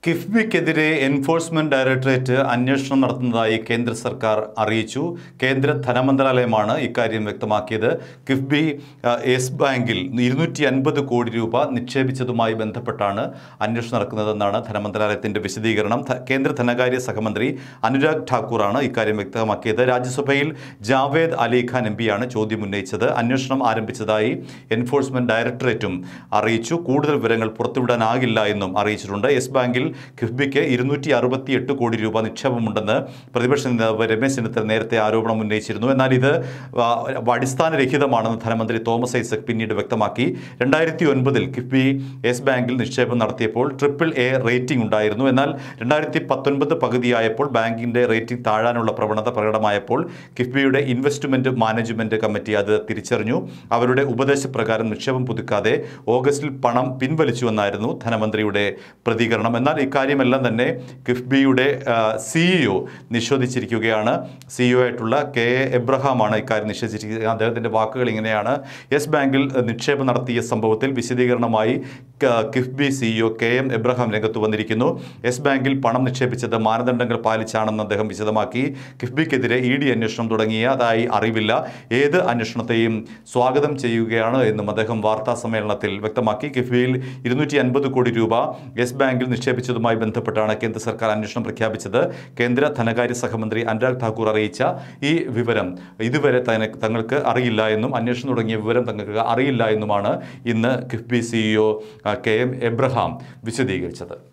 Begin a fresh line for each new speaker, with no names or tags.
കിഫ്ബിക്കെതിരെ enforcement directorate അന്വേഷണം നടത്തുന്നതായി കേന്ദ്ര സർക്കാർ അറിയിച്ചു. കേന്ദ്ര ധനമന്ത്രാലയമാണ് ഇക്കാര്യം വ്യക്തമാക്കിയത്. കിഫ്ബി യെസ് ബാങ്കിൽ 250 കോടി രൂപ നിക്ഷേപിച്ചതുമായി ബന്ധപ്പെട്ടാണ് അന്വേഷണം നടക്കുന്നതെന്നാണ് ധനമന്ത്രാലയത്തിന്റെ വിശദീകരണം. കേന്ദ്ര ധനകാര്യ സഹമന്ത്രി അനുരാഗ് ഠാക്കൂറാണ് ഇക്കാര്യം വ്യക്തമാക്കിയത്. രാജ്യസഭയിൽ ജാവേദ് അലി ഖാൻ എംപിയാണ് ചോദ്യം ഉന്നയിച്ചത്. അന്വേഷണം ആരംഭിച്ചതായി എൻഫോഴ്സ്മെന്റ് ഡയറക്ടറേറ്റും അറിയിച്ചു. കൂടുതൽ വിവരങ്ങൾ പുറത്തുവിടാനാകില്ല എന്നും അറിയിച്ചിട്ടുണ്ട്. യെസ് ബാങ്കിൽ കിഫ്ബിക്ക് 268 കോടി രൂപ നിക്ഷേപമുണ്ടെന്ന് പ്രതിപക്ഷ നേതാവ് രമേശ് ചെന്നിത്തല നേരത്തെ ആരോപണം ഉന്നയിച്ചിരുന്നു. എന്നാൽ ഇത് അടിസ്ഥാനരഹിതമാണെന്ന് ധനമന്ത്രി തോമസ് ഐസക് പിന്നീട് വ്യക്തമാക്കി. 2009 കിഫ്ബി യെസ് ബാങ്കിൽ നിക്ഷേപം നടത്തിയപ്പോൾ AAA റേറ്റിംഗ് ഉണ്ടായിരുന്നു. എന്നാൽ 2019 പകുതിയായപ്പോൾ ബാങ്കിന്റെ റേറ്റിംഗ് താഴാനുള്ള പ്രവണത പ്രകടമായപ്പോൾ കിഫ്ബിയുടെ ഇൻവെസ്റ്റ്മെന്റ് മാനേജ്മെന്റ് കമ്മിറ്റി അത് തിരിച്ചറിഞ്ഞു. അവരുടെ ഉപദേശപ്രകാരം നിക്ഷേപം പുതുക്കാതെ ഓഗസ്റ്റിൽ പണം പിൻവലിച്ചുവെന്നായിരുന്നു ധനമന്ത്രിയുടെ പ്രതികരണം. എന്നാൽ ഇക്കാര്യമെല്ലാം തന്നെ കിഫ്ബിയുടെ CEO നിഷേധിച്ചിരിക്കുകയാണ്. CEO ആയിട്ടുള്ള KA എബ്രഹാമാണ് ഇക്കാര്യം നിഷേധിച്ചിരിക്കുന്നത്. അദ്ദേഹത്തിൻ്റെ വാക്കുകൾ ഇങ്ങനെയാണ്: യെസ് ബാങ്കിൽ നിക്ഷേപം നടത്തിയ സംഭവത്തിൽ വിശദീകരണമായി കിഫ്ബി CEO KM എബ്രഹാം രംഗത്ത് വന്നിരിക്കുന്നു. യെസ് ബാങ്കിൽ പണം നിക്ഷേപിച്ചത് മാനദണ്ഡങ്ങൾ പാലിച്ചാണെന്ന് അദ്ദേഹം വിശദമാക്കി. കിഫ്ബിക്കെതിരെ ED അന്വേഷണം തുടങ്ങിയതായി അറിവില്ല. ഏത് അന്വേഷണത്തെയും സ്വാഗതം ചെയ്യുകയാണ് എന്നും അദ്ദേഹം വാർത്താ സമ്മേളനത്തിൽ വ്യക്തമാക്കി. കിഫ്ബിയിൽ 250 കോടി രൂപ യെസ് ബാങ്കിൽ നിക്ഷേപിച്ചതുമായി ബന്ധപ്പെട്ടാണ് കേന്ദ്ര സർക്കാർ അന്വേഷണം പ്രഖ്യാപിച്ചത്. കേന്ദ്ര ധനകാര്യ സഹമന്ത്രി അനുരാഗ് ഠാക്കൂർ അറിയിച്ച ഈ വിവരം ഇതുവരെ തങ്ങൾക്ക് അറിയില്ല എന്നും അന്വേഷണം തുടങ്ങിയ വിവരം തങ്ങൾക്ക് അറിയില്ല എന്നുമാണ് ഇന്ന് കിഫ്ബി CEO KM എബ്രഹാം വിശദീകരിച്ചത്.